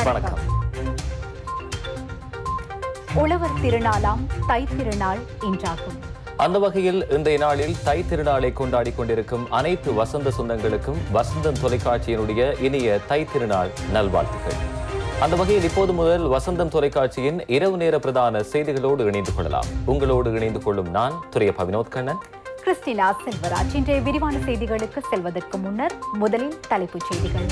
வணக்கம். உழவர் திருநாளாம் தை திருநாள் இன்றாகும். அந்த வகையில் இன்றைய நாளில் தை திருநாளை கொண்டாடி கொண்டிருக்கும் அனைத்து வசந்த சொந்தங்களுக்கும் வசந்தம் தொலைக்காட்சியினுடைய இனிய தை திருநாள் நல்வாழ்த்துக்கள். அந்த வகையில் இப்போது முதல் வசந்தம் தொலைக்காட்சியின் இரவு நேர பிரதான செய்திகளோடு இணைந்து கொள்ளலாம். உங்களோடு இணைந்து கொள்ளும் நான் துரையப்பா வினோத் கண்ணன், கிறிஸ்டினா செல்வராஜ். இன்றைய விரிவான செய்திகளுக்கு செல்வதற்கு முன்னர் முதலில் தலைப்புச் செய்திகள்.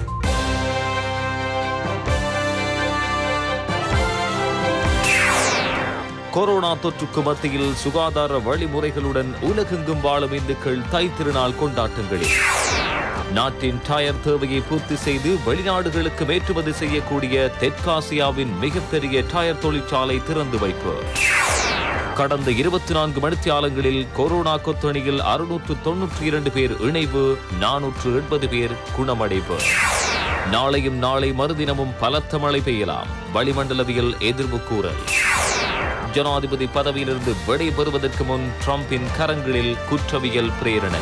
கொரோனா தொற்றுக்கு மத்தியில் சுகாதார வழிமுறைகளுடன் உலகெங்கும் வாழும் இந்துக்கள் தை திருநாள் கொண்டாட்டங்களில் நாட்டின் டயர் தேவையை பூர்த்தி செய்து வெளிநாடுகளுக்கு ஏற்றுமதி செய்யக்கூடிய தெற்காசியாவின் மிகப்பெரிய டயர் தொழிற்சாலை திறந்து வைப்பு. கடந்த 24 மணித்தியாலங்களில் கொரோனா கொத்தணியில் 692 பேர் இணைவு, 480 பேர் குணமடைவு. நாளையும் நாளை மறுதினமும் பலத்த மழை பெய்யலாம், வளிமண்டலவியல் எதிர்வு கூறல். ஜனாதிபதி பதவியிலிருந்து விடைபெறுவதற்கு முன் டிரம்பின் கரங்களில் குற்றவியல் பிரேரணை.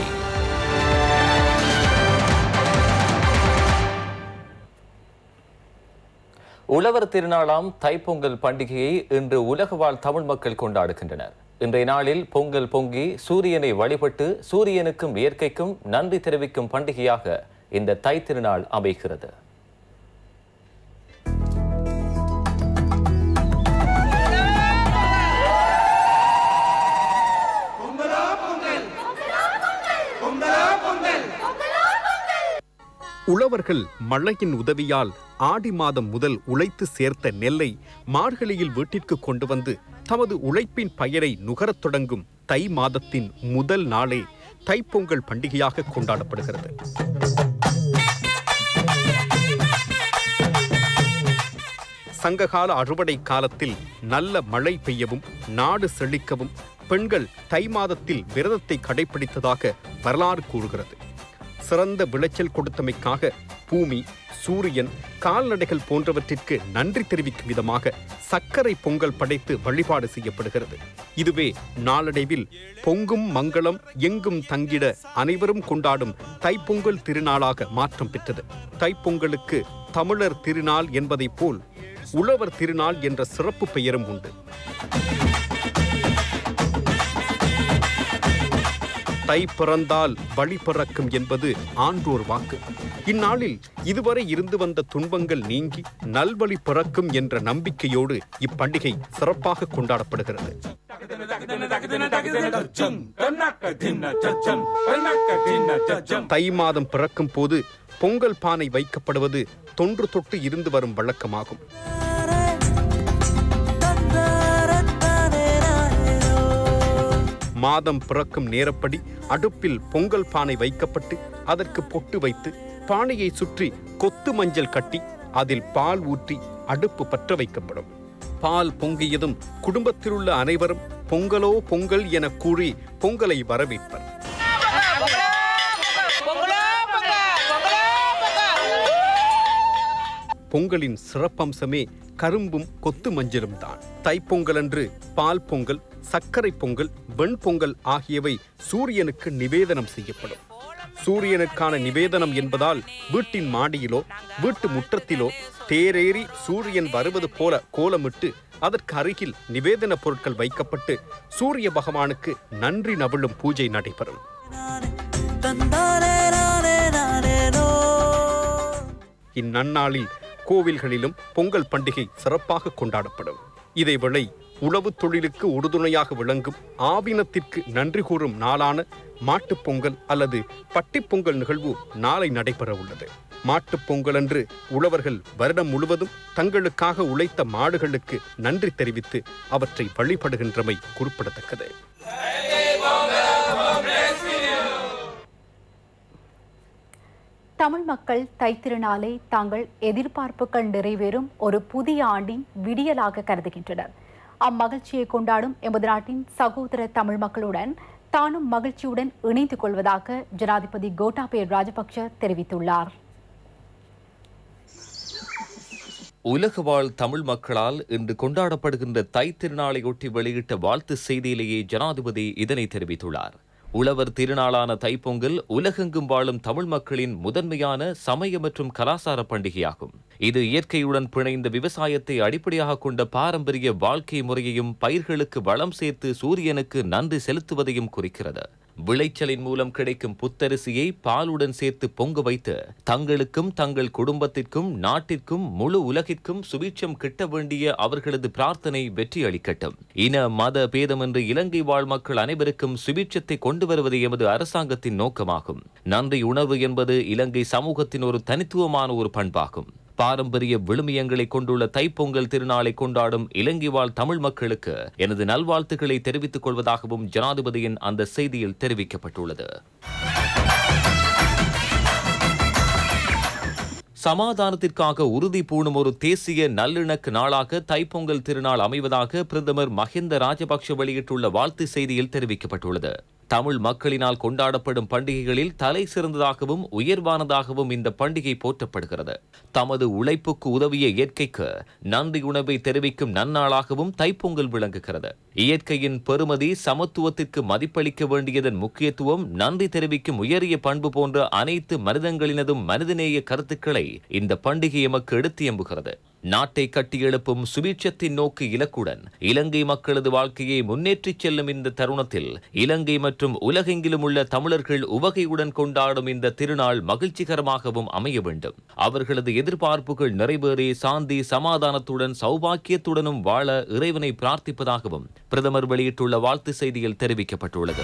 உழவர் திருநாளாம் தைப்பொங்கல் பண்டிகையை இன்று உலக வாழ் தமிழ் மக்கள் கொண்டாடுகின்றனர். இன்றைய நாளில் பொங்கல் பொங்கி சூரியனை வழிபட்டு சூரியனுக்கும் இயற்கைக்கும் நன்றி தெரிவிக்கும் பண்டிகையாக இந்த தை திருநாள் அமைகிறது. உழவர்கள் மழையின் உதவியால் ஆடி மாதம் முதல் உழைத்து சேர்த்த நெல்லை மார்கழியில் வீட்டிற்கு கொண்டு வந்து தமது உழைப்பின் பயனை நுகரத் தொடங்கும் தை மாதத்தின் முதல் நாளே தைப்பொங்கல் பண்டிகையாக கொண்டாடப்படுகிறது. சங்ககால அறுவடை காலத்தில் நல்ல மழை பெய்யவும் நாடு செழிக்கவும் பெண்கள் தை மாதத்தில் விரதத்தை கடைபிடித்ததாக வரலாறு கூறுகிறது. சிறந்த விளைச்சல் கொடுத்தமைக்காக பூமி, சூரியன், கால்நடைகள் போன்றவற்றிற்கு நன்றி தெரிவிக்கும் விதமாக சர்க்கரை பொங்கல் படைத்து வழிபாடு செய்யப்படுகிறது. இதுவே நாளடைவில் பொங்கும் மங்களம் எங்கும் தங்கிட அனைவரும் கொண்டாடும் தைப்பொங்கல் திருநாளாக மாற்றம் பெற்றது. தைப்பொங்கலுக்கு தமிழர் திருநாள் என்பதைப் போல் உழவர் திருநாள் என்ற சிறப்பு பெயரும் உண்டு. தை பிறந்தால் வழி பிறக்கும் என்பது ஆன்றோர் வாக்கு. இந்நாளில் இதுவரை இருந்து வந்த துன்பங்கள் நீங்கி நல்வழி பிறக்கும் என்ற நம்பிக்கையோடு இப்பண்டிகை சிறப்பாக கொண்டாடப்படுகிறது. தை மாதம் பிறக்கும் போது பொங்கல் பானை வைக்கப்படுவது தொன்று தொட்டு இருந்து வரும் வழக்கமாகும். மாதம் பிறக்கும் நேரப்படி அடுப்பில் பொங்கல் பானை வைக்கப்பட்டு அதற்கு பொட்டு வைத்து பானையை சுற்றி கொத்து மஞ்சள் கட்டி அதில் பால் ஊற்றி அடுப்பு பற்ற வைக்கப்படும். பால் பொங்கியதும் குடும்பத்திலுள்ள அனைவரும் பொங்கலோ பொங்கல் என கூறி பொங்கலை வரவேற்பர். பொங்கலின் சிறப்பம்சமே கரும்பும் கொத்து மஞ்சளும் தான். தைப்பொங்கல் அன்று பால் பொங்கல், சர்க்கரை பொங்கல், வெண்பொங்கல் ஆகியவை சூரியனுக்கு நிவேதனம் செய்யப்படும். சூரியனுக்கான நிவேதனம் என்பதால் வீட்டின் மாடியிலோ வீட்டு முற்றத்திலோ தேரேறி சூரியன் வருவது போல கோலமிட்டு அதற்கு அருகில் நிவேதன பொருட்கள் வைக்கப்பட்டு சூரிய பகவானுக்கு நன்றி நவிழும் பூஜை நடைபெறும். இந்நன்னாளில் கோவில்களிலும் பொங்கல் பண்டிகை சிறப்பாக கொண்டாடப்படும். இதேவேளை உழவு தொழிலுக்கு உறுதுணையாக விளங்கும் ஆவினத்திற்கு நன்றி கூறும் நாளான மாட்டுப் பொங்கல் அல்லது பட்டிப்பொங்கல் நிகழ்வு நாளை நடைபெற உள்ளது. மாட்டுப் பொங்கல் அன்று உழவர்கள் வருடம் முழுவதும் தங்களுக்காக உழைத்த மாடுகளுக்கு நன்றி தெரிவித்து அவற்றை வழிபடுகின்றமை குறிப்பிடத்தக்கது. தமிழ் மக்கள் தைத்திருநாளை தாங்கள் எதிர்பார்ப்புகள் நிறைவேறும் ஒரு புதிய ஆண்டின் விடியலாக கருதுகின்றனர். அம்மகிழ்ச்சியை கொண்டாடும் எமது நாட்டின் சகோதர தமிழ் மக்களுடன் தானும் மகிழ்ச்சியுடன் இணைந்து கொள்வதாக ஜனாதிபதி கோட்டாபய ராஜபக்ஷ தெரிவித்துள்ளார். உலக வாழ் தமிழ் மக்களால் இன்று கொண்டாடப்படுகின்ற தை திருநாளையொட்டி வெளியிட்ட வாழ்த்து செய்தியிலேயே ஜனாதிபதி இதனை தெரிவித்துள்ளார். உழவர் திருநாளான தைப்பொங்கல் உலகெங்கும் வாழும் தமிழ் மக்களின் முதன்மையான சமய மற்றும் கலாசார பண்டிகையாகும். இது இயற்கையுடன் பிணைந்த விவசாயத்தை அடிப்படையாக கொண்ட பாரம்பரிய வாழ்க்கை முறையையும் பயிர்களுக்கு வளம் சேர்த்து சூரியனுக்கு நன்றி செலுத்துவதையும் குறிக்கிறது. விளைச்சலின் மூலம் கிடைக்கும் புத்தரிசியை பாலுடன் சேர்த்து பொங்க வைத்து தங்களுக்கும் தங்கள் குடும்பத்திற்கும் நாட்டிற்கும் முழு உலகிற்கும் சுபீட்சம் கிட்ட வேண்டிய அவர்களது பிரார்த்தனை வெற்றி அளிக்கட்டும். இன மத பேதமின்றி இலங்கை வாழ் மக்கள் அனைவருக்கும் சுபீட்சத்தை கொண்டு வருவது எமது அரசாங்கத்தின் நோக்கமாகும். நன்றி உணர்வு என்பது இலங்கை சமூகத்தின் ஒரு தனித்துவமான ஒரு பண்பாகும். பாரம்பரிய விழுமியங்களை கொண்டுள்ள தைப்பொங்கல் திருநாளை கொண்டாடும் இலங்கை வாழ் தமிழ் மக்களுக்கு எனது நல்வாழ்த்துக்களை தெரிவித்துக் கொள்வதாகவும் ஜனாதிபதியின் அந்த செய்தியில் தெரிவிக்கப்பட்டுள்ளது. சமாதானத்திற்காக உறுதி பூணும் ஒரு தேசிய நல்லிணக்க நாளாக தைப்பொங்கல் திருநாள் அமைவதாக பிரதமர் மஹிந்த ராஜபக்ஷ வெளியிட்டுள்ள வாழ்த்து செய்தியில் தெரிவிக்கப்பட்டுள்ளது. தமிழ் மக்களினால் கொண்டாடப்படும் பண்டிகைகளில் தலை சிறந்ததாகவும் உயர்வானதாகவும் இந்த பண்டிகை போற்றப்படுகிறது. தமது உழைப்புக்கு உதவிய இயற்கைக்கு நன்றி உணர்வை தெரிவிக்கும் நன்னாளாகவும் தைப்பொங்கல் விளங்குகிறது. இயற்கையின் பெருமதி, சமத்துவத்திற்கு மதிப்பளிக்க வேண்டியதன் முக்கியத்துவம், நன்றி தெரிவிக்கும் உயரிய பண்பு போன்ற அனைத்து மனிதங்களினதும் மனிதநேய கருத்துக்களை இந்த பண்டிகை எமக்கு எடுத்து எம்புகிறது. நாட்டை கட்டியெழுப்பும் சுபீட்சத்தின் நோக்கு இலக்குடன் இலங்கை மக்களது வாழ்க்கையை முன்னேற்றிச் செல்லும் இந்த தருணத்தில் இலங்கை மற்றும் உலகெங்கிலும் உள்ள தமிழர்கள் உவகையுடன் கொண்டாடும் இந்த திருநாள் மகிழ்ச்சிகரமாகவும் அமைய வேண்டும். அவர்களது எதிர்பார்ப்புகள் நிறைவேறி சாந்தி சமாதானத்துடன் சௌபாக்கியத்துடனும் வாழ இறைவனை பிரார்த்திப்பதாகவும் பிரதமர் வெளியிட்டுள்ள வாழ்த்து செய்தியில் தெரிவிக்கப்பட்டுள்ளது.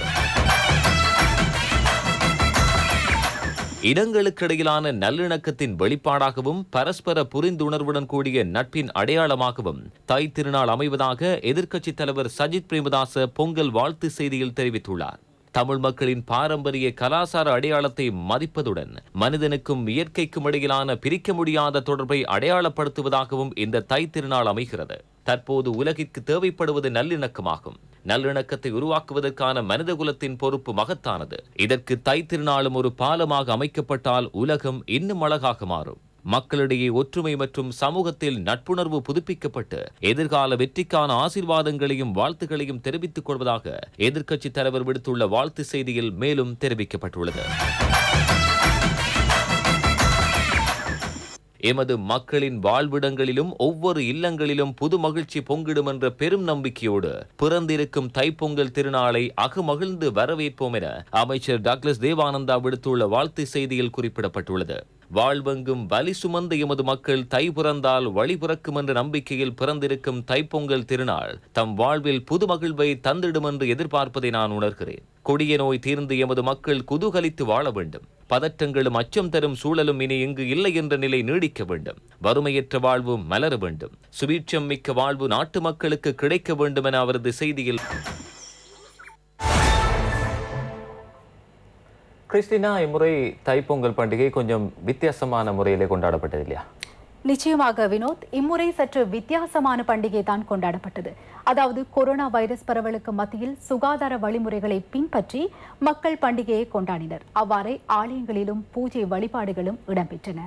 இடங்களுக்கிடையிலான நல்லிணக்கத்தின் வெளிப்பாடாகவும் பரஸ்பர புரிந்துணர்வுடன் கூடிய நட்பின் அடையாளமாகவும் தை திருநாள் அமைவதாக எதிர்க்கட்சித் தலைவர் சஜித் பிரேமதாச பொங்கல் வாழ்த்து செய்தியில் தெரிவித்துள்ளார். தமிழ் மக்களின் பாரம்பரிய கலாசார அடையாளத்தை மதிப்பதுடன் மனிதனுக்கும் இயற்கைக்கும் இடையிலான பிரிக்க முடியாத தொடர்பை அடையாளப்படுத்துவதாகவும் இந்த தை திருநாள் அமைகிறது. தற்போது உலகிற்கு தேவைப்படுவது நல்லிணக்கமாகும். நல்லிணக்கத்தை உருவாக்குவதற்கான மனிதகுலத்தின் பொறுப்பு மகத்தானது. இதற்கு தை திருநாளும் ஒரு பாலமாக அமைக்கப்பட்டால் உலகம் இன்னும் அழகாக மாறும். மக்களிடையே ஒற்றுமை மற்றும் சமூகத்தில் நட்புணர்வு புதுப்பிக்கப்பட்டு எதிர்கால வெற்றிக்கான ஆசீர்வாதங்களையும் வாழ்த்துக்களையும் தெரிவித்துக் கொள்வதாக எதிர்க்கட்சித் தலைவர் விடுத்துள்ள வாழ்த்து செய்தியில் மேலும் தெரிவிக்கப்பட்டுள்ளது. எமது மக்களின் வாழ்விடங்களிலும் ஒவ்வொரு இல்லங்களிலும் புது மகிழ்ச்சி பொங்கிடும் என்ற பெரும் நம்பிக்கையோடு பிறந்திருக்கும் தைப்பொங்கல் திருநாளை அகமகிழ்ந்து வரவேற்போம் என அமைச்சர் டக்ளஸ் தேவானந்தா விடுத்துள்ள வாழ்த்து செய்தியில் குறிப்பிடப்பட்டுள்ளது. வாழ்வெங்கும் வலி சுமந்த எமது மக்கள் தை பிறந்தால் வழி பிறக்கும் என்ற நம்பிக்கையில் பிறந்திருக்கும் தைப்பொங்கல் திருநாள் தம் வாழ்வில் புது மகிழ்வை தந்திடும் என்று எதிர்பார்ப்பதை நான் உணர்கிறேன். கொடிய நோய் தீர்ந்து எமது மக்கள் குதூகலித்து வாழ வேண்டும். பதற்றங்களும் அச்சம் தரும் சூழலும் இனி இங்கு இல்லை என்ற நிலை நீடிக்க வேண்டும். வறுமையற்ற வாழ்வு மலர வேண்டும். சுபீட்சம் மிக்க வாழ்வு நாட்டு மக்களுக்கு கிடைக்க வேண்டும் என அவரது செய்தியில். கிறிஸ்டினா, இம்முறை தைப்பொங்கல் பண்டிகை கொஞ்சம் வித்தியாசமான முறையிலே கொண்டாடப்பட்டது இல்லையா? நிச்சயமாக வினோத், இம்முறை சற்று வித்தியாசமான பண்டிகை தான் கொண்டாடப்பட்டது. அதாவது கொரோனா வைரஸ் பரவலுக்கு மத்தியில் சுகாதார வழிமுறைகளை பின்பற்றி மக்கள் பண்டிகையை கொண்டாடினர். அவ்வாறே ஆலயங்களிலும் பூஜை வழிபாடுகளும் இடம்பெற்றன.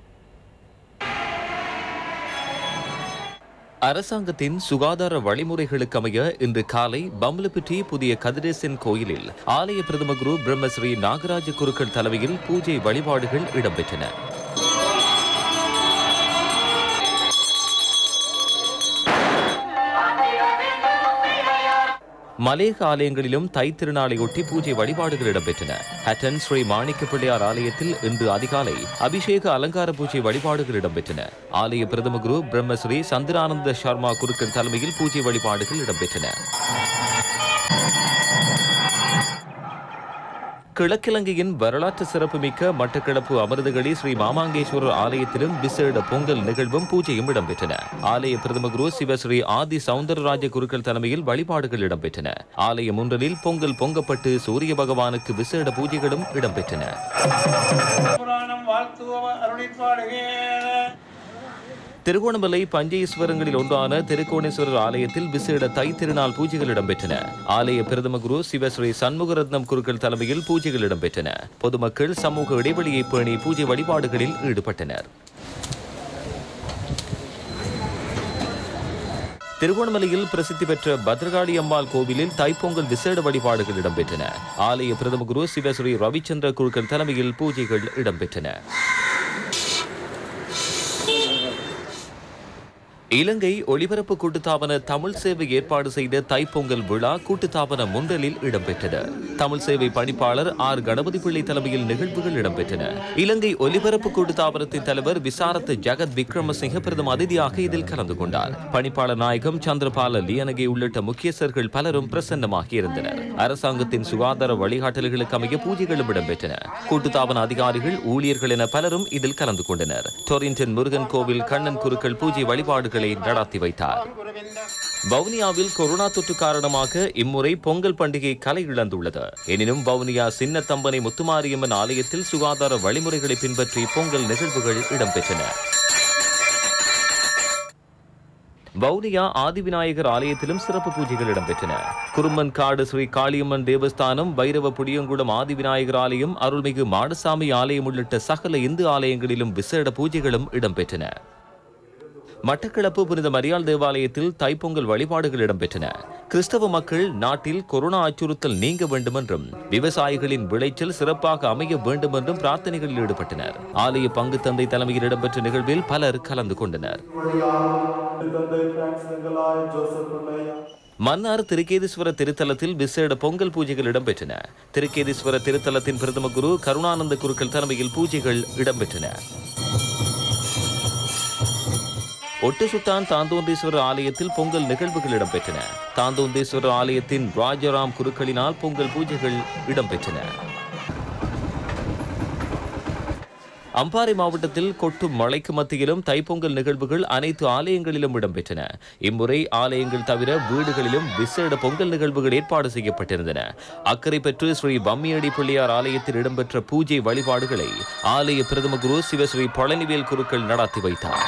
அரசாங்கத்தின் சுகாதார வழிமுறைகளுக்கு அமைய இன்று காலை பம்லப்பிட்டி புதிய கதிரேசன் கோயிலில் ஆலய பிரதம குரு பிரம்மஸ்ரீ நாகராஜ குருக்கள் தலைமையில் பூஜை வழிபாடுகள் இடம்பெற்றன. மலேக ஆலயங்களிலும் தை திருநாளையொட்டி பூஜை வழிபாடுகள் இடம்பெற்றன. ஹட்டன் ஸ்ரீ மாணிக்க பிள்ளையார் ஆலயத்தில் இன்று அதிகாலை அபிஷேக அலங்கார பூஜை வழிபாடுகள் இடம்பெற்றன. ஆலய பிரதம குரு பிரம்மஸ்ரீ சந்திரானந்த சர்மா குருக்கள் தலைமையில் பூஜை வழிபாடுகள் இடம்பெற்றன. கிழக்கிழங்கையின் வரலாற்று சிறப்புமிக்க மட்டக்களப்பு அமிர்தகளி ஸ்ரீ மாமாங்கேஸ்வரர் ஆலயத்திலும் விசேட பொங்கல் நிகழ்வும் பூஜையும் இடம்பெற்றன. ஆலய பிரதம குரு சிவஸ்ரீ ஆதி சவுந்தரராஜ குருக்கள் தலைமையில் வழிபாடுகள் இடம்பெற்றன. ஆலயம் ஒன்றில் பொங்கல் பொங்கப்பட்டு சூரிய பகவானுக்கு விசேட பூஜைகளும் இடம்பெற்றன. திருகோணமலை பஞ்சேஸ்வரங்களில் ஒன்றான திருக்கோணேஸ்வரர் ஆலயத்தில் விசேட தை திருநாள் பூஜைகள் இடம்பெற்றன. ஆலய பிரதம குரு சிவஸ்ரீ சண்முகரத்னம் குருக்கள் தலைமையில் பூஜைகள் இடம்பெற்றன. பொதுமக்கள் சமூக இடைவெளியை பேணி பூஜை வழிபாடுகளில் ஈடுபட்டனர். திருகோணமலையில் பிரசித்தி பெற்ற பத்ரகாளி அம்பாள் கோவிலில் தைப்பொங்கல் விசேட வழிபாடுகள் இடம்பெற்றன. ஆலய பிரதம குரு சிவஸ்ரீ ரவிச்சந்திர குருக்கள் தலைமையில் பூஜைகள் இடம்பெற்றன. இலங்கை ஒளிபரப்பு கூட்டுத்தாபன தமிழ் சேவை ஏற்பாடு செய்த தைப்பொங்கல் விழா கூட்டுத்தாபன முண்டலில் இடம்பெற்றது. தமிழ் சேவை பணிப்பாளர் ஆர் கணபதி பிள்ளை தலைமையில் நிகழ்வுகள் இடம்பெற்றன. இலங்கை ஒலிபரப்பு கூட்டுத்தாபனத்தின் தலைவர் விசாரத் ஜகத் விக்ரமசிங்க பிரதம அதிதியாக இதில் கலந்து கொண்டார். பணிப்பாளர் நாயகம் சந்திரபால லியனகே உள்ளிட்ட முக்கியஸ்தர்கள் பலரும் பிரசன்னமாக இருந்தனர். அரசாங்கத்தின் சுகாதார வழிகாட்டல்களுக்கு அமைய பூஜைகளும் இடம்பெற்றன. கூட்டுத்தாபன அதிகாரிகள், ஊழியர்கள் என பலரும் இதில் கலந்து கொண்டனர். டொரின்டன் முருகன் கோவில் கண்ணன் குருக்கள் பூஜை வழிபாடுகள் நடத்தி வைத்தார். வவுனியாவில் கொரோனா தொற்று காரணமாக இம்முறை பொங்கல் பண்டிகை கலை இழந்துள்ளது. எனினும் வவுனியா சின்னத்தம்பனை முத்துமாரியம்மன் ஆலயத்தில் சுகாதார வழிமுறைகளை பின்பற்றி பொங்கல் நிகழ்வுகள் இடம்பெற்றன. வவுனியா ஆதிவிநாயகர் ஆலயத்திலும் சிறப்பு பூஜைகள் இடம்பெற்றன. குருமன் காடு ஸ்ரீ காளியம்மன் தேவஸ்தானம், வைரவ புடியங்குளம் ஆதிவிநாயகர் ஆலயம், அருள்மிகு மாடசாமி ஆலயம் உள்ளிட்ட சகல இந்து ஆலயங்களிலும் விசேட பூஜைகளும் இடம்பெற்றன. மட்டக்களப்பு புனித மரியாள் தேவாலயத்தில் தைப்பொங்கல் வழிபாடுகள் இடம்பெற்றன. கிறிஸ்தவ மக்கள் நாட்டில் கொரோனா அச்சுறுத்தல் நீங்க வேண்டும் என்றும் விவசாயிகளின் விளைச்சல் சிறப்பாக அமைய வேண்டும் என்றும் பிரார்த்தனைகளில் ஈடுபட்டனர். ஆலய பங்கு தந்தை தலைமையில் இடம்பெற்ற நிகழ்வில் பலர் கலந்து கொண்டனர். மன்னார் திருக்கேதீஸ்வர திருத்தலத்தில் விசேட பொங்கல் பூஜைகள் இடம்பெற்றன. திருக்கேதீஸ்வர திருத்தலத்தின் பிரதம குரு கருணானந்த குருக்கள் தலைமையில் பூஜைகள் இடம்பெற்றன. ஒட்டுசுட்டான் தாந்தோந்தீஸ்வரர் ஆலயத்தில் பொங்கல் நிகழ்வுகள் இடம்பெற்றன. தாந்தோந்தீஸ்வரர் ஆலயத்தின் ராஜராம் குருக்களினால் பொங்கல் பூஜைகள் இடம்பெற்றன. அம்பாறை மாவட்டத்தில் கொட்டும் மழைக்கு மத்தியிலும் தைப்பொங்கல் நிகழ்வுகள் அனைத்து ஆலயங்களிலும் இடம்பெற்றன. இம்முறை ஆலயங்கள் தவிர வீடுகளிலும் விசேட பொங்கல் நிகழ்வுகள் ஏற்பாடு செய்யப்பட்டிருந்தன. அக்கறை பெற்று ஸ்ரீ பம்மியடி பிள்ளையார் ஆலயத்தில் இடம்பெற்ற பூஜை வழிபாடுகளை ஆலய பிரதம குரு சிவஸ்ரீ பழனிவேல் குருக்கள் நடத்தி வைத்தார்.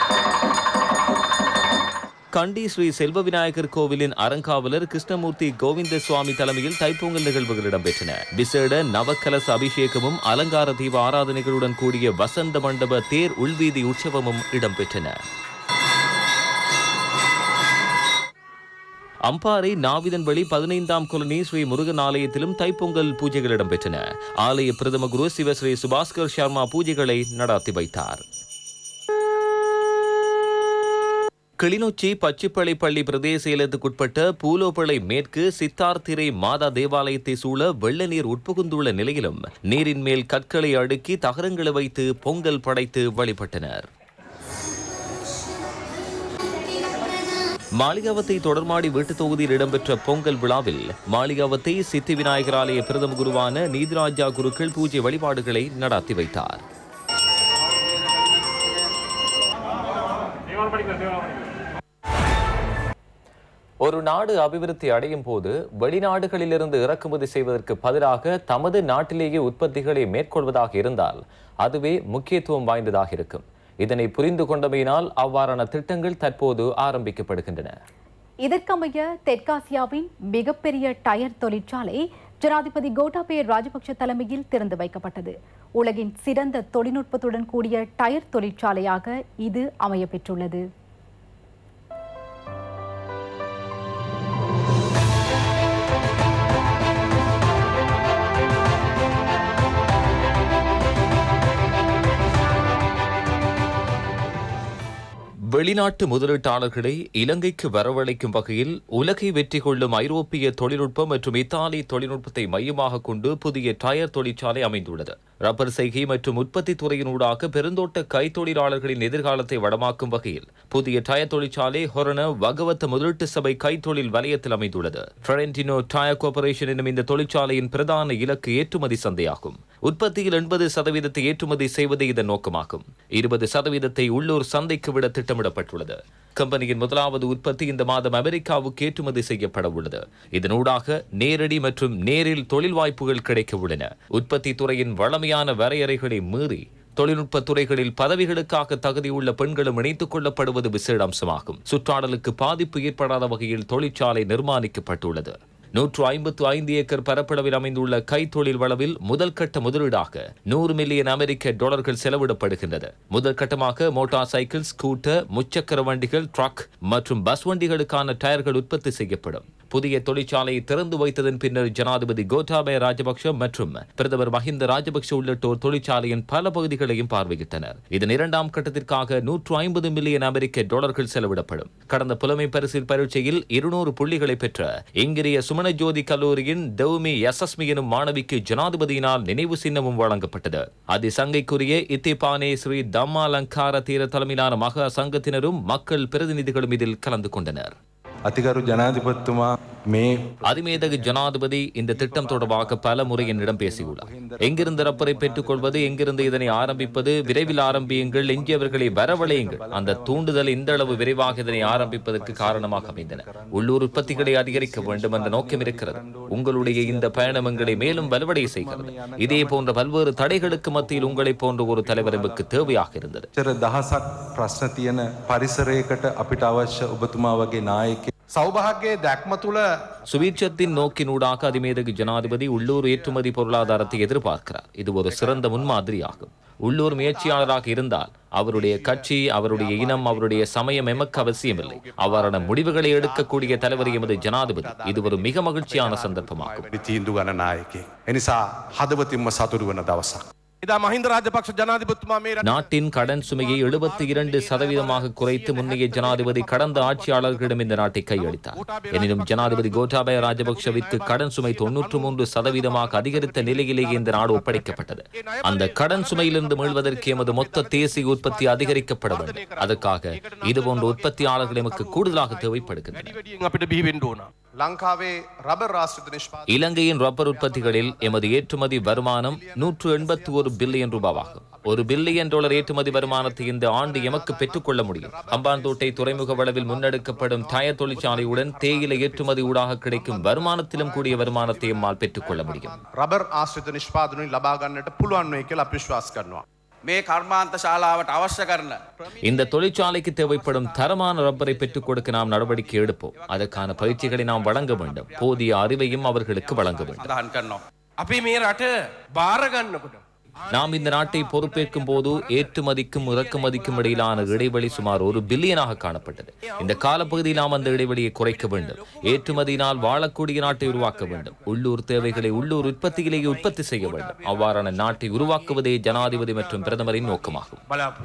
கண்டி ஸ்ரீ செல்வ விநாயகர் கோவிலின் அறங்காவலர் கிருஷ்ணமூர்த்தி கோவிந்த சுவாமி தலைமையில் தைப்பொங்கல் நிகழ்வுகள் இடம்பெற்றன. விசேட நவக்கலச அபிஷேகமும் அலங்கார தீப ஆராதனைகளுடன் கூடிய வசந்த மண்டப தேர் உள்வீதி உற்சவமும் இடம்பெற்றன. அம்பாறை நாவிதன்வழி 15ஆம் கொலனி ஸ்ரீ முருகன் ஆலயத்திலும் தைப்பொங்கல் பூஜைகள் இடம்பெற்றன. ஆலய பிரதம குரு சிவஸ்ரீ சுபாஸ்கர் சர்மா பூஜைகளை நடத்தி வைத்தார். கிளிநொச்சி பச்சிப்பளை பள்ளி பிரதேச செயலகத்துக்குட்பட்ட பூலோப்பளை மேற்கு சித்தார்த்திரை மாதா தேவாலயத்தை சூழ வெள்ள நீர் உட்புகுந்துள்ள நிலையிலும் நீரின் மேல் கற்களை அடுக்கி தகரங்களை வைத்து பொங்கல் படைத்து வழிபட்டனர். மாளிகாவத்தை தொடர்மாடி வீட்டு தொகுதியில் இடம்பெற்ற பொங்கல் விழாவில் மாளிகாவத்தை சித்தி விநாயகர் ஆலய பிரதம குருவான நீதிராஜா குருக்கள் பூஜை வழிபாடுகளை நடத்தி வைத்தார். ஒரு நாடு அபிவிருத்தி அடையும் போது வெளிநாடுகளிலிருந்து இறக்குமதி செய்வதற்கு பதிலாக தமது நாட்டிலேயே உற்பத்திகளை மேற்கொள்வதாக இருந்தால் அதுவே முக்கியத்துவம் வாய்ந்ததாக இருக்கும். இதனை புரிந்து கொண்டமையினால் அவ்வாறான திட்டங்கள் தற்போது ஆரம்பிக்கப்படுகின்றன. இதற்கமைய தெற்காசியாவின் மிகப்பெரிய டயர் தொழிற்சாலை ஜனாதிபதி கோட்டாபய ராஜபக்ஷ தலைமையில் திறந்து வைக்கப்பட்டது. உலகின் சிறந்த தொழில்நுட்பத்துடன் கூடிய டயர் தொழிற்சாலையாக இது அமைய பெற்றுள்ளது. வெளிநாட்டு முதலீட்டாளர்களை இலங்கைக்கு வரவழைக்கும் வகையில் உலகை வெற்றி கொள்ளும் ஐரோப்பிய தொழில்நுட்பம் மற்றும் இத்தாலி தொழில்நுட்பத்தை மையமாக கொண்டு புதிய டயர் தொழிற்சாலை அமைந்துள்ளது. ரப்பர் செய்கை மற்றும் உற்பத்தி துறையினூடாக பெருந்தோட்ட கைத்தொழிலாளர்களின் எதிர்காலத்தை வளமாக்கும் வகையில் புதிய டயர் தொழிற்சாலை ஹொரண வகவத்த முதலீட்டு சபை கைத்தொழில் வலயத்தில் அமைந்துள்ளது. ட்ரென்டினோ டயர் கார்ப்பரேஷன் எனும் இந்த தொழிற்சாலையின் பிரதான இலக்கு ஏற்றுமதி சந்தையாகும். உற்பத்தியில் 80% ஏற்றுமதி செய்வதே இதன் நோக்கமாகும். 20% உள்ளூர் சந்தைக்கு விட திட்டமிடப்பட்டுள்ளது. கம்பெனியின் முதலாவது உற்பத்தி இந்த மாதம் அமெரிக்காவுக்கு ஏற்றுமதி செய்யப்பட உள்ளது. இதனூடாக நேரடி மற்றும் நேரில் தொழில் வாய்ப்புகள் கிடைக்க உள்ளன. உற்பத்தி துறையின் வளமையான வரையறைகளை மீறி தொழில்நுட்ப துறைகளில் பதவிகளுக்காக தகுதியுள்ள பெண்களும் இணைத்துக் கொள்ளப்படுவது விசேட அம்சமாகும். சுற்றாடலுக்கு பாதிப்பு ஏற்படாத வகையில் தொழிற்சாலை நிர்மாணிக்கப்பட்டுள்ளது. 155 ஏக்கர் பரப்பளவில் அமைந்துள்ள கைத்தொழில் வளவில் முதல் கட்ட முதலீடாக $100 மில்லியன் செலவிடப்படுகின்றது. முதல் கட்டமாக மோட்டார் சைக்கிள், ஸ்கூட்டர், முச்சக்கர வண்டிகள், ட்ரக் மற்றும் பஸ் வண்டிகளுக்கான டயர்கள் உற்பத்தி செய்யப்படும். புதிய தொழிற்சாலையை திறந்து வைத்ததன் பின்னர் ஜனாதிபதி கோட்டாபய ராஜபக்ஷ மற்றும் பிரதமர் மஹிந்த ராஜபக்ஷ உள்ளிட்டோர் தொழிற்சாலையின் பல பகுதிகளையும் பார்வையிட்டனர். இதன் இரண்டாம் கட்டத்திற்காக $150 மில்லியன் செலவிடப்படும். கடந்த புலமை பரிசில் பரீட்சையில் 200 புள்ளிகளை பெற்ற இங்கிரிய சுமனஜோதி கல்லூரியின் டெவுமி யசஸ்மி எனும் மாணவிக்கு ஜனாதிபதியினால் நினைவு சின்னமும் வழங்கப்பட்டது. அதிசங்கைக்குரிய இத்திபானே ஸ்ரீ தம்மாலங்கார தீர தலைமையிலான மகா சங்கத்தினரும் மக்கள் பிரதிநிதிகளும் இதில் கலந்து கொண்டனர். அதிகாரு ஜனாதிபதித்துமா அதிமேதகு ஜனாதிபதி இந்த திட்டம் தொடர்பாக பல முறை என்னிடம் பேசியுள்ளார். எங்கிருந்து ரப்பரை பெற்றுக் கொள்வது, எங்கிருந்து இதனை ஆரம்பிப்பது, விரைவில் ஆரம்பியுங்கள், எஞ்சியவர்களை வரவழையுங்கள். அந்த தூண்டுதல் இந்த அளவு விரைவாக இதனை ஆரம்பிப்பதற்கு காரணமாக அமைந்தன. உள்ளூர் உற்பத்திகளை அதிகரிக்க வேண்டும் என்ற நோக்கம் இருக்கிறது. உங்களுடைய இந்த பயணம் எங்களை மேலும் வலுவடைய செய்கிறது. இதே போன்ற பல்வேறு தடைகளுக்கு மத்தியில் உங்களை போன்ற ஒரு தலைவர் எமக்கு தேவையாக இருந்தது. சுவீட்சத்தின் நோக்கினூடாக அதிமேதகு ஜனாதிபதி உள்ளூர் ஏற்றுமதி பொருளாதாரத்தை எதிர்பார்க்கிறார். இது ஒரு சிறந்த முன்மாதிரியாகும். உள்ளூர் முயற்சியாளராக இருந்தால் அவருடைய கட்சி, அவருடைய இனம், அவருடைய சமயம் எமக்கு அவசியமில்லை. அவ்வாறான முடிவுகளை எடுக்கக்கூடிய தலைவர் எமது ஜனாதிபதி. இது ஒரு மிக மகிழ்ச்சியான சந்தர்ப்பமாகும். நாட்டின் கடன் சுமையை 72% குறைத்து முன்னைய ஜனாதிபதி கடந்த ஆட்சியாளர்களிடம் இந்த நாட்டை கையளித்தார். எனினும் ஜனாதிபதி கோட்டாபய ராஜபக்ஷவிற்கு கடன் சுமை 93% அதிகரித்த நிலையிலேயே இந்த நாடு ஒப்படைக்கப்பட்டது. அந்த கடன் சுமையிலிருந்து மீள்வதற்கு எமது மொத்த தேசிய உற்பத்தி அதிகரிக்கப்பட வேண்டும். அதற்காக இதுபோன்ற உற்பத்தியாளர்கள் எமக்கு கூடுதலாக தேவைப்படுகின்றன. இலங்கையின் ரப்பர் உற்பத்திகளில் எமது ஏற்றுமதி வருமானம் $181 பில்லியன் ஆகும். $1 பில்லியன் ஏற்றுமதி வருமானத்தை இந்த ஆண்டு எமக்கு பெற்றுக் கொள்ள முடியும். ஹம்பாந்தோட்டை துறைமுக வளவில் முன்னெடுக்கப்படும் டயர் தொழிற்சாலையுடன் தேயிலை ஏற்றுமதி ஊடாக கிடைக்கும் வருமானத்திலும் கூடிய வருமானத்தை எம்மால் பெற்றுக் கொள்ள முடியும். ரப்பர் ஆஸ்ரித நிஷ்பாதனை லபா ගන්නට පුළුවන් වෙයි කියලා අපි විශ්වාස කරනවා. මේ කර්මාන්ත ශාලාවට අවශ්‍ය කරන இந்த தொழிற்சாலைக்கு தேவைப்படும் தரமான ரப்பரை பெற்றுக் கொடுக்க நாம் நடவடிக்கை எடுப்போம். அதற்கான பயிற்சிகளை நாம் வழங்க வேண்டும். போதிய அறிவையும் அவர்களுக்கு வழங்க வேண்டும். අපි මේ රට බාර ගන්නකොට நாம் இந்த நாட்டை பொறுப்பேற்கும் போது ஏற்றுமதிக்கும் இறக்குமதிக்கும் இடையிலான இடைவெளி சுமார் $1 பில்லியனாக காணப்பட்டது. இந்த காலப்பகுதியில் நாம் அந்த இடைவெளியை குறைக்க வேண்டும். ஏற்றுமதியினால் வாழக்கூடிய நாட்டை உருவாக்க வேண்டும். உள்ளூர் தேவைகளை உள்ளூர் உற்பத்தியிலேயே உற்பத்தி செய்ய வேண்டும். அவ்வாறான நாட்டை உருவாக்குவதே ஜனாதிபதி மற்றும் பிரதமரின் நோக்கமாகும்.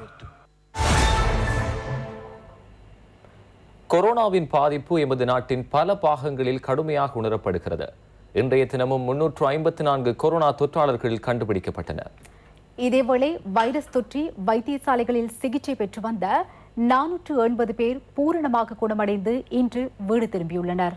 கொரோனாவின் பாதிப்பு எமது நாட்டின் பல பாகங்களில் கடுமையாக உணரப்படுகிறது. இன்றைய தினமும் 354 கொரோனா தொற்றாளர்கள் கண்டுபிடிக்கப்பட்டனர். இதேவேளை வைரஸ் தொற்றி வைத்தியசாலைகளில் சிகிச்சை பெற்று வந்த 480 பேர் பூரணமாக குணமடைந்து இன்று வீடு திரும்பியுள்ளனர்.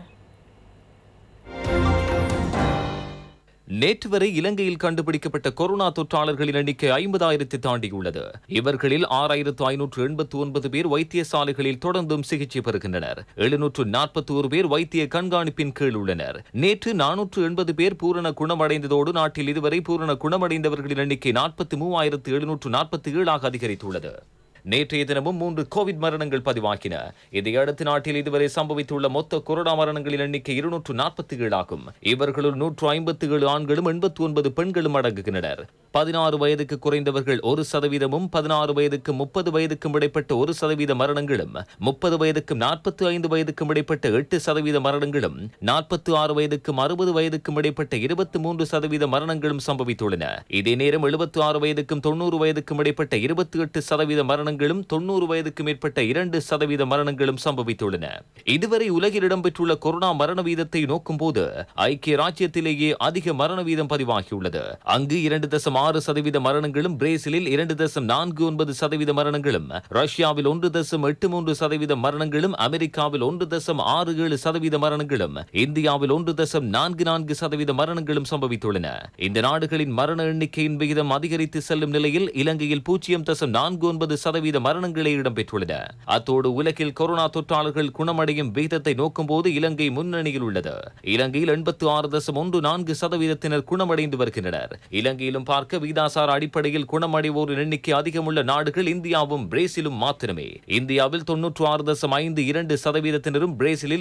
நேற்று வரை இலங்கையில் கண்டுபிடிக்கப்பட்ட கொரோனா தொற்றாளர்களின் எண்ணிக்கை 50,000 தாண்டியுள்ளது. இவர்களில் 6,589 பேர் வைத்தியசாலைகளில் தொடர்ந்தும் சிகிச்சை பெறுகின்றனர். 741 பேர் வைத்திய கண்காணிப்பின் கீழ் உள்ளனர். நேற்று 480 பேர் பூரண குணமடைந்ததோடு நாட்டில் இதுவரை பூரண குணமடைந்தவர்களின் எண்ணிக்கை 43,747 அதிகரித்துள்ளது. நேற்றைய தினமும் 3 கோவிட் மரணங்கள் பதிவாகின. இதையடுத்து நாட்டில் இதுவரை சம்பவித்துள்ள மொத்த கொரோனா மரணங்களின் எண்ணிக்கை 247 ஆகும். இவர்களுள் 157 ஆண்களும் 89 பெண்களும் அடங்குகின்றனர். 16 வயதுக்கு குறைந்தவர்கள் 1%, 16 வயதுக்கும் 30 வயதுக்கும் இடைப்பட்ட 1% மரணங்களும், 30 வயதுக்கும் 45 வயதுக்கும் இடைப்பட்ட 8% மரணங்களும், 46 வயதுக்கும் 60 வயதுக்கும் இடைப்பட்ட 23% மரணங்களும் சம்பவித்துள்ளன. இதே நேரம் 76 வயதுக்கும் 90 வயதுக்கும் இடைப்பட்ட 28% மரணங்களும், 90 வயதுக்கு மேற்பட்ட 2% மரணங்களும் சம்பவித்துள்ளன. இதுவரை உலகில் இடம்பெற்றுள்ள கொரோனா மரண வீதத்தை நோக்கும் போது ஐக்கிய ராஜ்யத்திலேயே அதிக மரண வீதம் பதிவாகியுள்ளது. அங்கு 2.6% மரணங்களும், பிரேசிலில் 2.49% மரணங்களும், ரஷ்யாவில் 1.83% மரணங்களும், அமெரிக்காவில் 1.67% மரணங்களும், இந்தியாவில் 1.44% மரணங்களும் சம்பவித்துள்ளன. இந்த நாடுகளின் மரண எண்ணிக்கையின் விகிதம் அதிகரித்து செல்லும் நிலையில் இலங்கையில் 0.49% 2% மரணங்களே இடம்பெற்றுள்ளன. அத்தோடு உலகில் கொரோனா தொற்றாளர்கள் குணமடையும் விகிதத்தை நோக்கும்போது இலங்கை முன்னணியில் உள்ளது. இலங்கையில் 86.14% குணமடைந்து வருகின்றனர். இலங்கையிலும் பார்க்க விகிதாசார அடிப்படையில் குணமடைவோரின் எண்ணிக்கை அதிகமுள்ள நாடுகள் இந்தியாவும் பிரேசிலும் மாத்திரமே. இந்தியாவில் 96.52%, பிரேசிலில்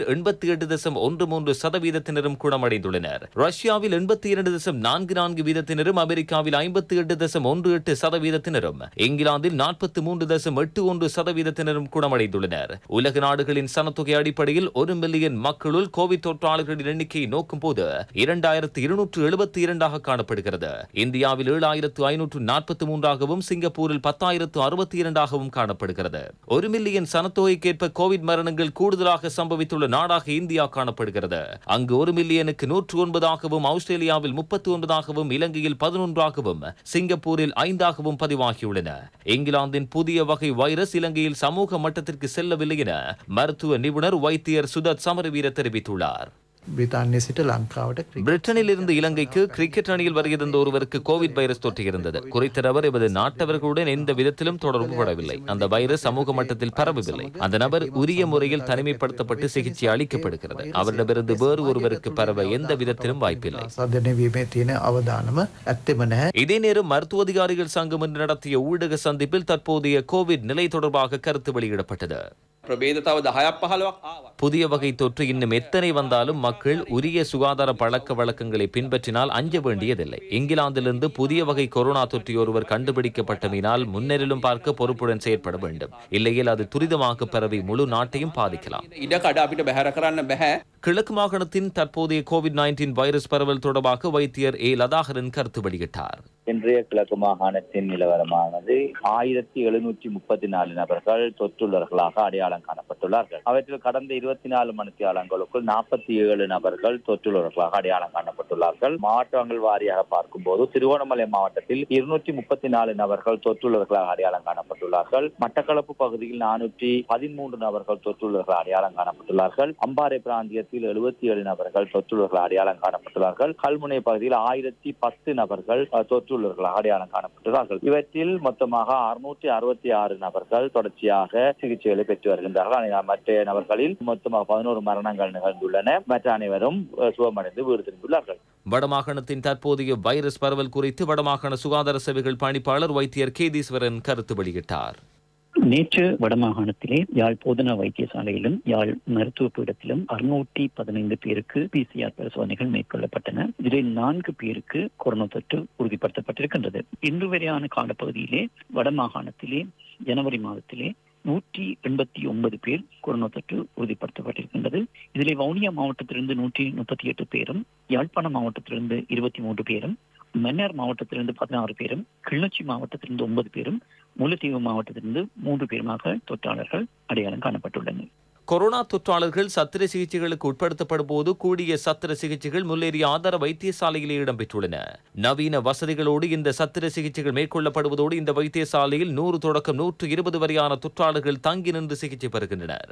88.13% குணமடைந்துள்ளனர். ரஷ்யாவில் 82.44%, அமெரிக்காவில் 58.18%, இங்கிலாந்தில் 43.81% குணமடைந்துள்ளனர். உலக நாடுகளின் சனத்தொகை அடிப்படையில் 1 மில்லியன் மக்களுள் கோவிட் தொற்றாளர்களின் எண்ணிக்கையை நோக்கும் போது 2272 காணப்படுகிறது. இந்தியாவில் 7543, சிங்கப்பூரில் 10,062 காணப்படுகிறது. 1 மில்லியன் சனத்தொகைக்கேற்ப கோவிட் மரணங்கள் கூடுதலாக சம்பவித்துள்ள நாடாக இந்தியா காணப்படுகிறது. அங்கு 1 மில்லியனுக்கு 109, ஆஸ்திரேலியாவில் 39, இலங்கையில் 11, சிங்கப்பூரில் 5 பதிவாகியுள்ளன. இங்கிலாந்தின் புதிய வகை வைரஸ் இலங்கையில் சமூக மட்டத்திற்கு செல்லவில்லை என மருத்துவ நிபுணர் வைத்தியர் சுதத் சமரவீர தெரிவித்துள்ளார். பிரிட்டனில் இருந்து இலங்கைக்கு கிரிக்கெட் அணியில் வருகின்ற ஒருவருக்கு கோவிட் வைரஸ் தொற்றியிருந்தது. குறித்த நபர் எமது நாட்டவர்களுடன் எந்த விதத்திலும் தொடர்பு படவில்லை. அந்த வைரஸ் சமூக மட்டத்தில் பரவவில்லை. அந்த நபர் உரிய முறையில் தனிமைப்படுத்தப்பட்டு சிகிச்சை அளிக்கப்படுகிறது. அவரிடமிருந்து வேறு ஒருவருக்கு பரவ எந்த விதத்திலும் வாய்ப்பில்லை. இதே நேரம் மருத்துவ அதிகாரிகள் சங்கம் இன்று நடத்திய ஊடக சந்திப்பில் தற்போதைய கோவிட் நிலை தொடர்பாக கருத்து வெளியிடப்பட்டது. புதிய வகை தொற்று இன்னும் எத்தனை வந்தாலும் மக்கள் உரிய சுகாதார பழக்க வழக்கங்களை பின்பற்றினால் அஞ்ச வேண்டியதில்லை. இங்கிலாந்திலிருந்து புதிய வகை கொரோனா தொற்றியொருவர் கண்டுபிடிக்கப்பட்டமையினால் முன்னேறிலும் பார்க்க பொறுப்புடன் செயற்பட வேண்டும். இல்லையில் அது துரிதமாக பரவி முழு நாட்டையும் பாதிக்கலாம். கிழக்கு மாகாணத்தின் தற்போதைய COVID-19 வைரஸ் பரவல் தொடர்பாக வைத்தியர் ஏ லதாகரன் கருத்து வெளியிட்டார். இன்றைய கிழக்கு மாகாணத்தின் நிலவரமானது 1734 நபர்கள் தொற்றுள்ளவர்களாக அடையாளம் காணப்பட்டுள்ளார்கள். அவற்றில் கடந்த 24 மணித்தியாலங்களுக்குள் 47 நபர்கள் தொற்றுள்ளவர்களாக அடையாளம் காணப்பட்டுள்ளார்கள். மாவட்டங்கள் வாரியாக பார்க்கும்போது திருவண்ணாமலை மாவட்டத்தில் 234 நபர்கள் தொற்றுள்ளவர்களாக அடையாளம் காணப்பட்டுள்ளார்கள். மட்டக்களப்பு பகுதியில் 413 நபர்கள் தொற்றுள்ளவர்களாக அடையாளம் காணப்பட்டுள்ளார்கள். அம்பாறை பிராந்தியத்தில் 77 நபர்கள் தொற்றுள்ளவர்களாக அடையாளம் காணப்பட்டுள்ளார்கள். கல்முனை பகுதியில் 1010 நபர்கள் தொற்று அடையாளம் காணப்பட்டுள்ளார்கள். இவற்றில் மொத்தமாக 666 நபர்கள் தொடர்ச்சியாக சிகிச்சைகளை பெற்று வருகின்றார்கள். மற்ற நபர்களில் மொத்தமாக 11 மரணங்கள் நிகழ்ந்துள்ளன. மற்ற அனைவரும் சுகமடைந்து வீடு திரும்பியுள்ளார்கள். வடமாகாணத்தின் தற்போதைய வைரஸ் பரவல் குறித்து வடமாகாண சுகாதார சேவைகள் பணிப்பாளர் வைத்தியர் கேதீஸ்வரன் கருத்து வெளியிட்டார். நேற்று வடமாகாணத்திலே யாழ் போதனா வைத்தியசாலையிலும் யாழ் மருத்துவ பீடத்திலும் 615 பேருக்கு PCR பரிசோதனைகள் மேற்கொள்ளப்பட்டன. இதில் 4 பேருக்கு கொரோனா தொற்று உறுதிப்படுத்தப்பட்டிருக்கின்றது. இன்று வரையான காலப்பகுதியிலே வடமாகாணத்திலே ஜனவரி மாதத்திலே 189 பேர் கொரோனா தொற்று உறுதிப்படுத்தப்பட்டிருக்கின்றது. இதிலே வவுனியா மாவட்டத்திலிருந்து 138 பேரும், யாழ்ப்பாணம் மாவட்டத்திலிருந்து 23 பேரும், மன்னார் மாவட்டத்திலிருந்து 16 பேரும், கிளிநொச்சி மாவட்டத்திலிருந்து 9 பேரும், முல்லைத்தீவு மாவட்டத்திலிருந்து 3 பேருமாக தொற்றாளர்கள் அடையாளம் காணப்பட்டுள்ளனர். கொரோனா தொற்றாளர்கள் சத்திர சிகிச்சைகளுக்கு உட்படுத்தப்படும் போது கூடிய சத்திர சிகிச்சைகள் முல்லேரிய ஆதார வைத்தியசாலையிலே இடம்பெற்றுள்ளன. நவீன வசதிகளோடு இந்த சத்திர சிகிச்சைகள் மேற்கொள்ளப்படுவதோடு இந்த வைத்தியசாலையில் 100 தொடக்கம் 120 வரையான தொற்றாளர்கள் தங்கி நின்று சிகிச்சை பெறுகின்றனர்.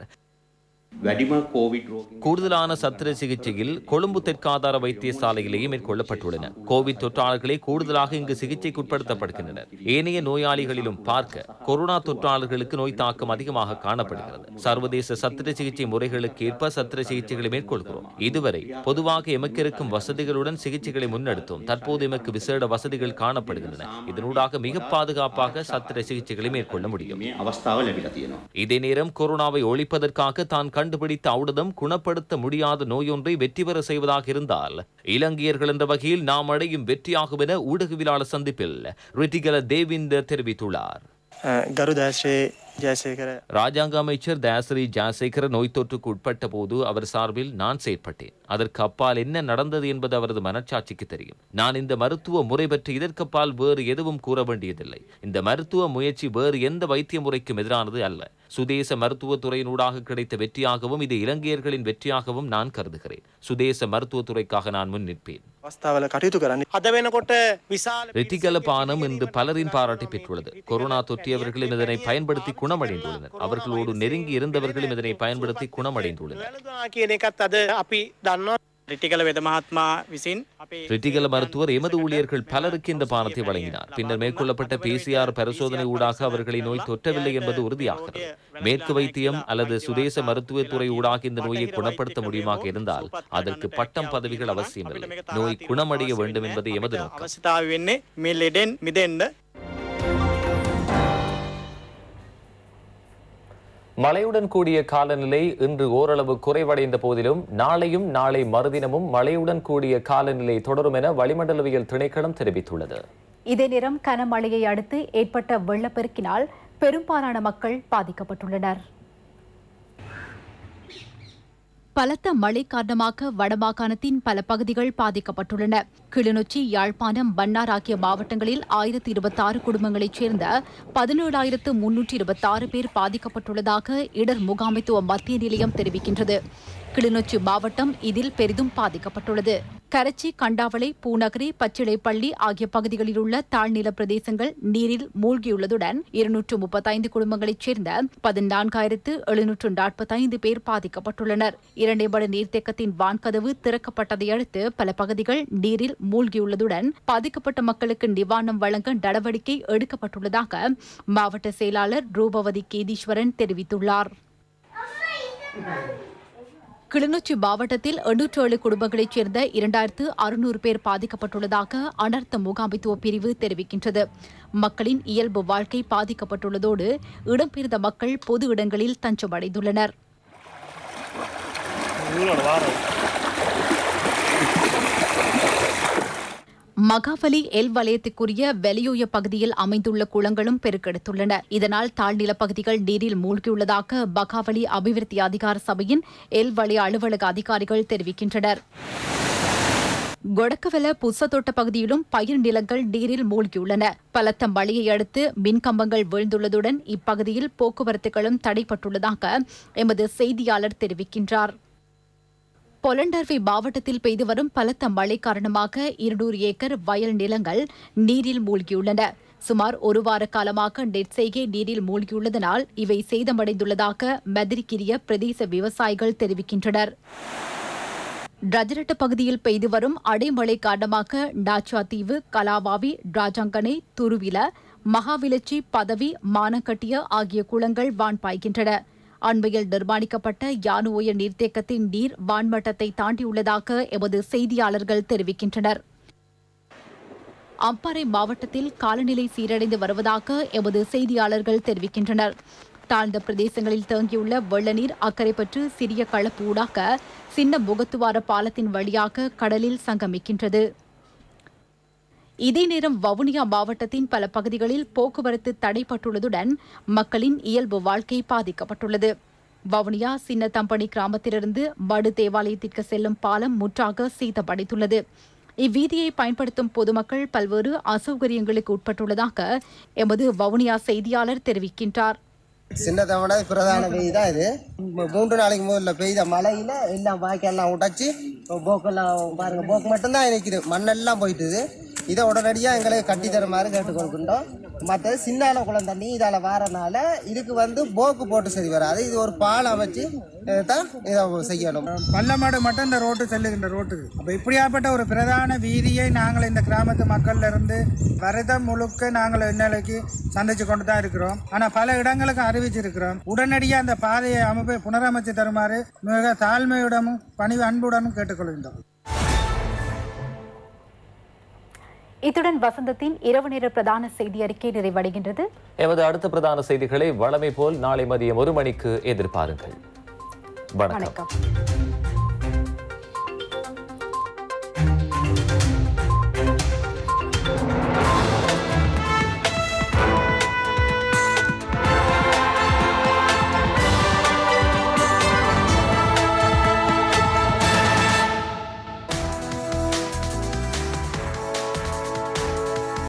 கூடுதலான சத்திர சிகிச்சையில் கொழும்பு தெற்காதார வைத்தியசாலையிலேயே மேற்கொள்ளப்பட்டுள்ளன. கோவிட் தொற்றாளர்களே கூடுதலாக இங்கு சிகிச்சைக்கு உட்படுத்தப்படுகின்றனர். ஏனைய நோயாளிகளிலும் பார்க்க கொரோனா தொற்றாளர்களுக்கு நோய் தாக்கம் அதிகமாக காணப்படுகிறது. சர்வதேச சத்திர சிகிச்சை முறைகளுக்கு ஏற்ப சத்திர சிகிச்சைகளை மேற்கொள்கிறோம். இதுவரை பொதுவாக எமக்கு இருக்கும் வசதிகளுடன் சிகிச்சைகளை முன்னெடுத்தோம். தற்போது எமக்கு விசேட வசதிகள் காணப்படுகின்றன. இதனூடாக மிக பாதுகாப்பாக சத்திர சிகிச்சைகளை மேற்கொள்ள முடியும். இதே நேரம் கொரோனாவை ஒழிப்பதற்காக தான் கண்டுபிடித்த ஔடதம் குணப்படுத்த முடியாத நோயொன்றை வெற்றி பெற செய்வதாக இருந்தால் இலங்கையர்கள் என்ற வகையில் நாம் அடையும் வெற்றியாகும் என ஊடகவியலாளர் சந்திப்பில் ரிட்டிகல தேவிந்தர் தெரிவித்துள்ளார். ராஜாங்க அமைச்சர் தயாசிரி ஜெயசேகர நோய் தொற்றுக்கு உட்பட்ட போது அவர் சார்பில் நான் செயற்பட்டேன். அதற்கு அப்பால் என்ன நடந்தது என்பது அவரது மனச்சாட்சிக்கு தெரியும். நான் இந்த மருத்துவ முறை பற்றி இதற்கப்பால் வேறு எதுவும் கூற வேண்டியதில்லை. இந்த மருத்துவ முயற்சி வேறு எந்த வைத்திய முறைக்கும் எதிரானது அல்ல. சுதேச மருத்துவத்துறையினூடாக கிடைத்த வெற்றியாகவும் இது இலங்கையர்களின் வெற்றியாகவும் நான் கருதுகிறேன். சுதேச மருத்துவத்துறைக்காக நான் முன் நிற்பேன். ரிட்டிகல பானம் இன்று பலரின் பாராட்டை பெற்றுள்ளது. கொரோனா தொற்றியவர்களும் இதனை பயன்படுத்தி குணமடைந்துள்ளனர். அவர்களோடு நெருங்கி இருந்தவர்களும் இதனை பயன்படுத்தி குணமடைந்துள்ளனர். ரிட்டிகல மருத்துவர் எமது ஊழியர்கள் பலருக்கு இந்த பானத்தை வழங்கினார். பின்னர் மேற்கொள்ளப்பட்ட PCR பரிசோதனை ஊடாக அவர்களின் நோய் தொற்றவில்லை என்பது உறுதியாகிறது. மேற்கு வைத்தியம் அல்லது சுதேச மருத்துவத்துறை ஊடாக இந்த நோயை குணப்படுத்த முடியுமாக இருந்தால் அதற்கு பட்டம் பதவிகள் அவசியமில்லை. நோய் குணமடைய வேண்டும் என்பது எமது நோக்கம். மழையுடன் கூடிய காலநிலை இன்று ஓரளவு குறைவடைந்த போதிலும் நாளையும் நாளை மறுதினமும் மழையுடன் கூடிய காலநிலை தொடரும் என வளிமண்டலவியல் திணைக்களம் தெரிவித்துள்ளது. இதே நேரம் கனமழையை அடுத்து ஏற்பட்ட வெள்ளப்பெருக்கினால் பெரும்பாலான மக்கள் பாதிக்கப்பட்டுள்ளனர். பலத்த மழை காரணமாக வடமாகாணத்தின் பல பகுதிகள் பாதிக்கப்பட்டுள்ளன. கிளிநொச்சி, யாழ்ப்பாணம், மன்னார் ஆகிய மாவட்டங்களில் 1026 குடும்பங்களைச் சேர்ந்த 17,326 பேர் பாதிக்கப்பட்டுள்ளதாக இடர் முகாமைத்துவ மத்திய நிலையம் தெரிவிக்கின்றது. கிளிநொச்சி மாவட்டம் இதில் பெரிதும் பாதிக்கப்பட்டுள்ளது. கரச்சி, கண்டாவளை, பூநகரி, பச்சிலைப்பள்ளி ஆகிய பகுதிகளில் உள்ள தாழ்நில பிரதேசங்கள் நீரில் மூழ்கியுள்ளதுடன் 235 குடும்பங்களைச் சேர்ந்த 14,745 பேர் பாதிக்கப்பட்டுள்ளனர். இரண்டைமடு நீர்த்தேக்கத்தின் வான்கதவு திறக்கப்பட்டதை அடுத்து பல பகுதிகள் நீரில் மூழ்கியுள்ளதுடன் பாதிக்கப்பட்ட மக்களுக்கு நிவாரணம் வழங்க நடவடிக்கை எடுக்கப்பட்டுள்ளதாக மாவட்ட செயலாளர் ரூபவதி கேதீஸ்வரன் தெரிவித்துள்ளார். கிளிநொச்சி மாவட்டத்தில் 87 குடும்பங்களைச் சேர்ந்த 2,600 பேர் பாதிக்கப்பட்டுள்ளதாக அனர்த்த முகாமைத்துவ பிரிவு தெரிவிக்கின்றது. மக்களின் இயல்பு வாழ்க்கை பாதிக்கப்பட்டுள்ளதோடு இடம்பெயர்ந்த மக்கள் பொது இடங்களில் தஞ்சமடைந்துள்ளனர். மகாவலி எல் வலயத்துக்குரிய வெளியோய பகுதியில் அமைந்துள்ள குளங்களும் பெருக்கெடுத்துள்ளன. இதனால் தாழ்நில பகுதிகள் நீரில் மூழ்கியுள்ளதாக மகாவலி அபிவிருத்தி அதிகார சபையின் எல் வலய அலுவலக அதிகாரிகள் தெரிவிக்கின்றனர். கொடக்கவல புசத்தோட்ட பகுதியிலும் பயிர் நிலங்கள் நீரில் மூழ்கியுள்ளன. பலத்த மழையை அடுத்து மின்கம்பங்கள் வீழ்ந்துள்ளதுடன் இப்பகுதியில் போக்குவரத்துகளும் தடைப்பட்டுள்ளதாக எமது செய்தியாளர் தெரிவிக்கின்றார். பொலண்டர்வை மாவட்டத்தில் பெய்து வரும் பலத்த மழை காரணமாக 200 ஏக்கர் வயல் நிலங்கள் நீரில் மூழ்கியுள்ளன. சுமார் ஒரு வார காலமாக நெற்செய்கை நீரில் மூழ்கியுள்ளதனால் இவை சேதமடைந்துள்ளதாக மதிரிக்கிரிய பிரதேச விவசாயிகள் தெரிவிக்கின்றனர். ரஜரட்ட பகுதியில் பெய்து வரும் அடைமழை காரணமாக நாச்சாத்தீவு, கலாவாவி, ராஜாங்கனை, துருவில, மகாவிலச்சி, பதவி, மானக்கட்டிய ஆகிய குளங்கள் வான் பாய்கின்றன. அண்மையில் நிர்மாணிக்கப்பட்ட யானுஓய நீர்த்தேக்கத்தின் நீர் வான்மட்டத்தை தாண்டியுள்ளதாக எமது செய்தியாளர்கள் தெரிவிக்கின்றனர். அம்பாறை மாவட்டத்தில் காலநிலை சீரடைந்து வருவதாக எமது செய்தியாளர்கள் தெரிவிக்கின்றனர். தாழ்ந்த பிரதேசங்களில் தேங்கியுள்ள வெள்ளநீர் அக்கரைப்பற்று சிறிய களப்பு ஊடாக சின்ன முகத்துவார பாலத்தின் வழியாக கடலில் சங்கமிக்கின்றது. இதே நேரம் வவுனியா மாவட்டத்தின் பல பகுதிகளில் போக்குவரத்து தடைப்பட்டுள்ளதுடன் மக்களின் இயல்பு வாழ்க்கை பாதிக்கப்பட்டுள்ளது. வவுனியா சின்னத்தம்பனி கிராமத்திலிருந்து மடு தேவாலயத்திற்கு செல்லும் பாலம் முற்றாக சேதமடைந்துள்ளது. இவ்வீதியை பயன்படுத்தும் பொதுமக்கள் பல்வேறு அசௌகரியங்களுக்கு உட்பட்டுள்ளதாக எமது வவுனியா செய்தியாளர் தெரிவிக்கின்றார். சின்னத்தம்பனை பிரதான பெய்து தான் இது. 3 நாளைக்கு முதல்ல பெய்த மழையில எல்லாம் வாய்க்கெல்லாம் உடைச்சி போக்கெல்லாம் பாருங்க, போக்கு மட்டும்தான் நிற்குது, மண்ணெல்லாம் போயிட்டுது. இதை உடனடியாக எங்களுக்கு கட்டி தருமாறு கேட்டுக்கொள்கின்றோம். மற்றது சின்னால குளம் தண்ணி இதால் வரனால இதுக்கு போக்கு போட்டு சரி வராது. இது ஒரு பால் அமைச்சு தான் இதை செய்யணும். பள்ளமாடு மட்டும் இந்த ரோட்டு செல்லுகின்ற ரோட்டுக்கு. அப்போ இப்படியாப்பட்ட ஒரு பிரதான வீதியை நாங்கள் இந்த கிராமத்து மக்கள்ல இருந்து வருடம் முழுக்க நாங்கள் இந்நிலைக்கு சந்திச்சு கொண்டு தான் இருக்கிறோம். ஆனால் பல இடங்களுக்கு அறிவிச்சிருக்கிறோம். உடனடியாக அந்த பாதையை அமைப்பை புனரமைச்சு தருமாறு மிக தாழ்மையுடனும் பணிவு அன்புடனும் கேட்டுக்கொள்கின்றோம். இத்துடன் வசந்தத்தின் இரவு நேர பிரதான செய்தி அறிக்கை நிறைவடைகின்றது. எமது அடுத்த பிரதான செய்திகளை வழமை போல் நாளை மதியம் 1 மணிக்கு எதிர்பாருங்கள். வணக்கம்.